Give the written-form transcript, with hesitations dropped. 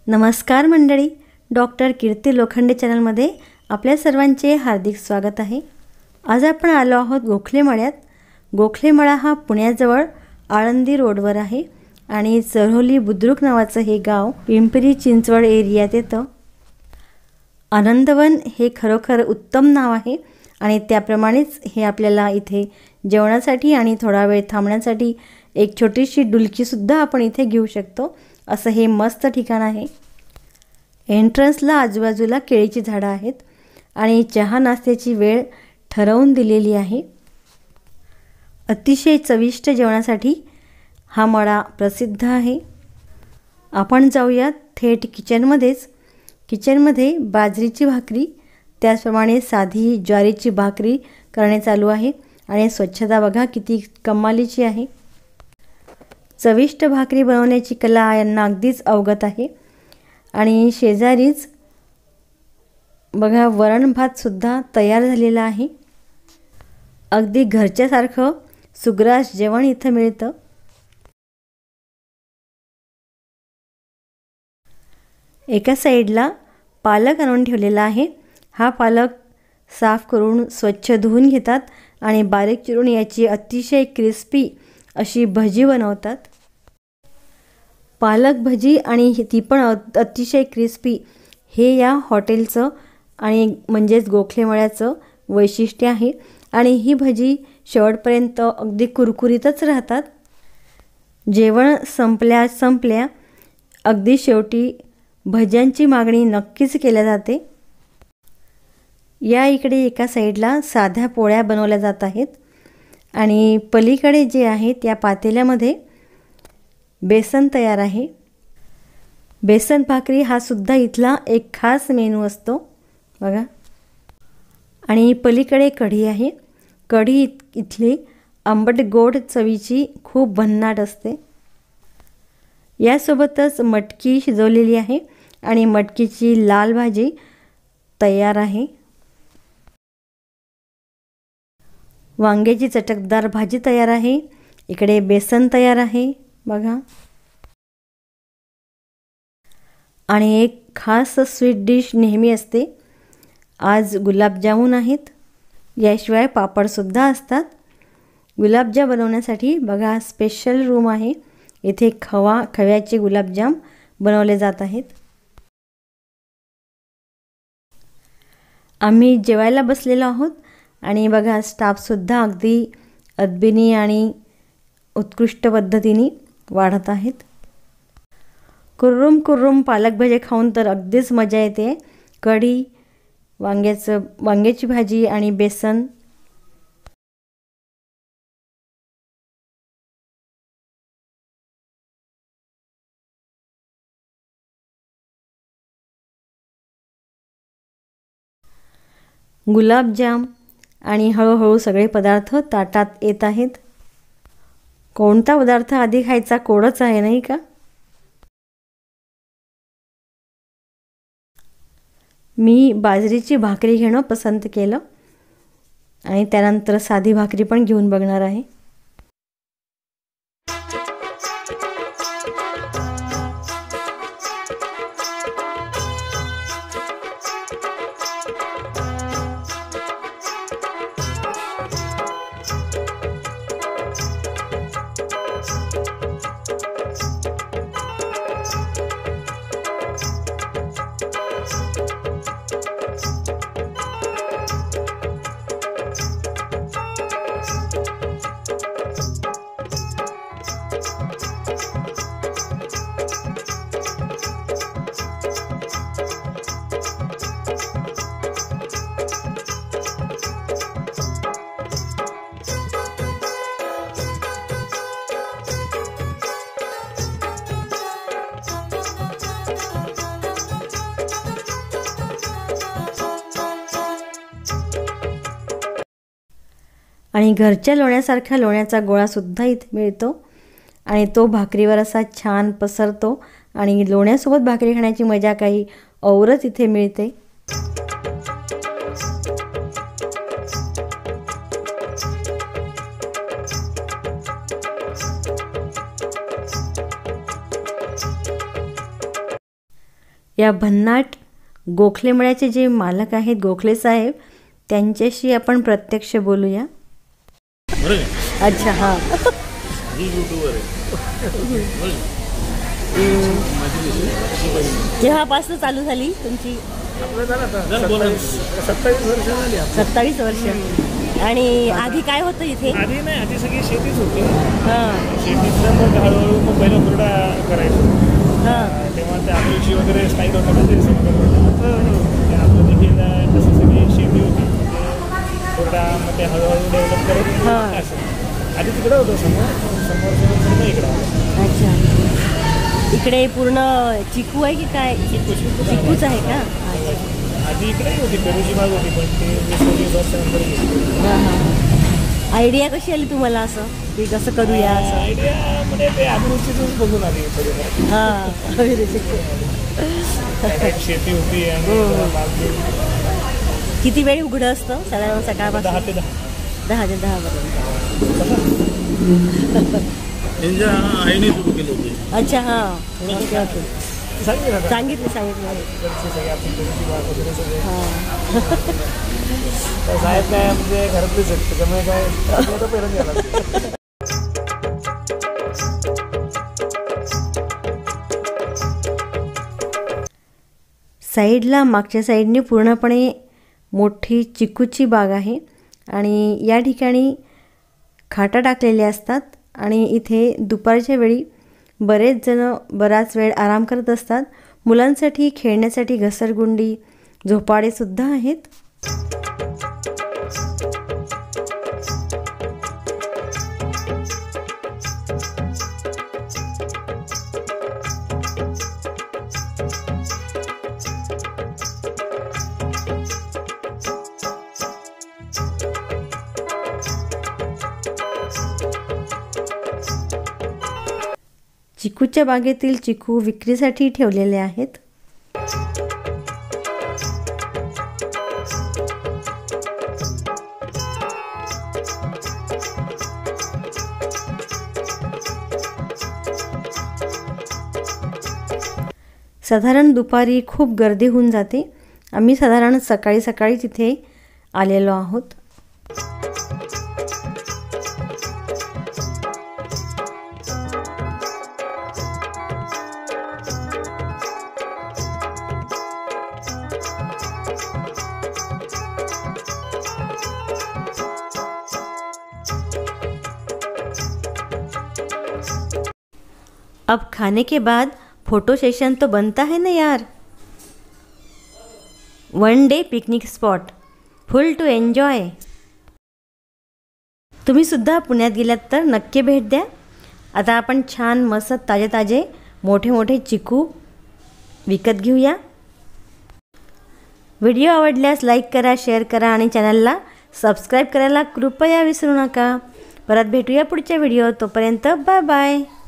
नमस्कार मंडळी, डॉक्टर कीर्ती लोखंडे चॅनलमध्ये आपल्या सर्वांचे हार्दिक स्वागत आहे। आज आपण आलो आहोत गोखलेमळ्यात। गोखलेमळा हा पुण्याजवळ आळंदी रोडवर आहे आणि चऱ्होली बुद्रुक नावाचं हे गाव पिंपरी चिंचवड एरियात येतं। आनंदवन हे खरोखर उत्तम नाव आहे आणि त्याप्रमाणेच हे आपल्याला इथे जेवणासाठी आणि थोडा वेळ थांबण्यासाठी एक छोटीशी डुलकी सुद्धा आपण इथे घेऊ शकतो। असं हे मस्त ठिकाण आहे। एंट्रन्सला आजूबाजूला केळीची झाडं आहेत आणि चहा नाश्त्याची वेळ ठरवून दिलेली आहे। अतिशय चविष्ट जेवणासाठी हा मळा प्रसिद्ध आहे। आपण जाऊयात थेट किचनमध्येच। किचनमध्ये बाजरीची भाकरी त्याचप्रमाणे साधी ज्वारीची भाकरी करणे चालू आहे आणि स्वच्छता बघा किती कमालीची आहे। चविष्ट भाकरी बनवण्याची कला यांना अगदीच अवगत आहे आणि शेजारीच बघा वरण भात सुद्धा तयार झालेला आहे। अगदी घरच्यासारखं सुग्रास जेवण इथं मिळतं। एका साईडला पालक आणून ठेवलेला आहे। हा पालक साफ करून स्वच्छ धुवून घेतात आणि बारीक चिरून याची अतिशय क्रिस्पी अशी भजी बनवतात। पालक भजी आणि ती पण अतिशय क्रिस्पी हे या हॉटेलचं आणि म्हणजेच गोखलेमळ्याचं वैशिष्ट्य आहे आणि ही भजी शेवटपर्यंत अगदी कुरकुरीतच राहतात। जेवण संपल्या अगदी शेवटी भज्यांची मागणी नक्कीच केल्या जाते। या इकडे एका साईडला साध्या पोळ्या बनवल्या जात आहेत आणि पलीकडे जे आहे त्या पातेल्यामध्ये बेसन तयार आहे। बेसन भाकरी हा सुद्धा इथला एक खास मेनू असतो बघा। आणि पलीकडे कढी आहे। कढी इथली आंबट गोड चवीची खूप भन्नाट असते। यासोबतच मटकी शिजवलेली आहे आणि मटकीची लाल भाजी तयार आहे। वांग्याची चटकदार भाजी तयार आहे। इकडे बेसन तयार आहे बघा। आणि एक खास स्वीट डिश नेहमी असते। आज गुलाबजामुन आहेत। याशिवाय पापडसुद्धा असतात। गुलाबजाम बनवण्यासाठी बघा स्पेशल रूम आहे। इथे खव्याचे गुलाबजाम बनवले जात आहेत। आम्ही जेवायला बसलेलो आहोत आणि बघा स्टाफसुद्धा अगदी अदबीनी आणि उत्कृष्ट पद्धतीने वाढत आहेत। कुर्रुम पालक भजे खाऊन तर अगदीच मजा येते। कढी, वांग्याची भाजी आणि बेसन। गुलाबजाम आणि हळूहळू सगळे पदार्थ ताटात येत आहेत। कोणता पदार्थ आधी खायचा कोडच आहे नाही का? मी बाजरीची भाकरी घेणं पसंत केलं आणि त्यानंतर साधी भाकरी पण घेऊन बघणार आहे। आणि घरच्या लोण्यासारखा लोण्याचा गोळा सुद्धा इथे मिळतो आणि तो भाकरीवर असा छान पसरतो आणि लोण्यासोबत भाकरी खाण्याची मजा काही औरच इथे मिळते। या भन्नाट गोखले मळ्याचे जे मालक आहेत गोखले साहेब, त्यांच्याशी आपण प्रत्यक्ष बोलूया. अच्छा, हां. केव्हापासून चालू झाली तुमची? 27 वर्ष. आणि आधी काय होतं इथे? आधी नाही, आधी सगळी शेतीच होती. शेतीतनं मग हळूहळू मग पहिला हुरडा करायचो. तेव्हा त्या आंबोळीची वगैरे स्टाईल होता ना, ते ते आपलं देखील तसं सगळी शेती होती. हुरडा मग ते हळूहळू डेव्हलप करत असं. आधी तिकडं होतं समोर इकडं आलं. अच्छा. इकडे पूर्ण चिकू आहे की काय? चिकूच आहे का? आधी इकडे होती पेरूची बाग होती, पण ते 20-25 वर्षानंतर गेली. आयडिया कशी आली तुम्हाला असं की कसं करूया असं? आयडिया म्हणजे ते अभिरुचीतून बघून आली. शेती होती आणि किती वेळ उघडं असतं साधारण? सकाळपासून 10 ते 10 पर्यंत. त्यांच्या आईने सुरू केलं होते. अच्छा, हां. ओके. सांगितलं. साहेब काय म्हणजे घरातलेच आहेत, त्याच्यामुळे काय पेरून गेला. साईडला मागच्या साईडने पूर्णपणे मोठी चिकूची बाग आहे आणि या ठिकाणी खाटा टाकलेल्या असतात आणि इथे दुपारच्या वेळी बरेच जण बराच वेळ आराम करत असतात. मुलांसाठी खेळण्यासाठी घसरगुंडी, झोपाळेसुद्धा आहेत. चिकूच्या बागेतील चिकू विक्रीसाठी ठेवलेले आहेत. साधारण दुपारी खूप गर्दी होऊन जाते. आम्ही साधारण सकाळी तिथे आलेलो आहोत. अब खाने के बाद फोटो सेशन तो बनता है ना यार. One day picnic spot full to enjoy. तुम्ही सुद्धा पुण्यात गेलात तर नक्की भेट द्या. आता आपण छान मस्त ताजे मोठे चिकू विकत घेऊया. व्हिडिओ आवडल्यास लाईक करा, शेअर करा आणि चॅनलला सबस्क्राईब करायला कृपया विसरू नका. परत भेटूया पुढच्या व्हिडिओ. तोपर्यंत बाय बाय.